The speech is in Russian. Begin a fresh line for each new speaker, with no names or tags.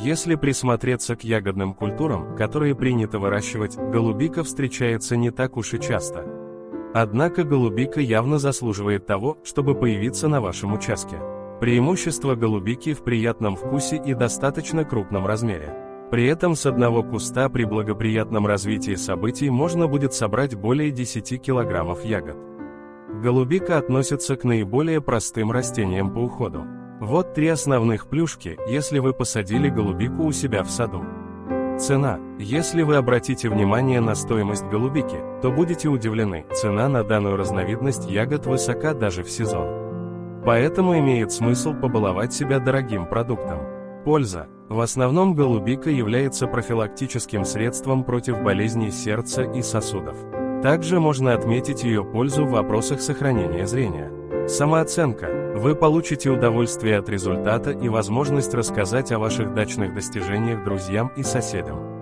Если присмотреться к ягодным культурам, которые принято выращивать, голубика встречается не так уж и часто. Однако голубика явно заслуживает того, чтобы появиться на вашем участке. Преимущество голубики в приятном вкусе и достаточно крупном размере. При этом с одного куста при благоприятном развитии событий можно будет собрать более 10 килограммов ягод. Голубика относится к наиболее простым растениям по уходу. Вот 3 основных плюшки, если вы посадили голубику у себя в саду. Цена. Если вы обратите внимание на стоимость голубики, то будете удивлены, цена на данную разновидность ягод высока даже в сезон. Поэтому имеет смысл побаловать себя дорогим продуктом. Польза. В основном голубика является профилактическим средством против болезней сердца и сосудов. Также можно отметить ее пользу в вопросах сохранения зрения. Самооценка. Вы получите удовольствие от результата и возможность рассказать о ваших дачных достижениях друзьям и соседям.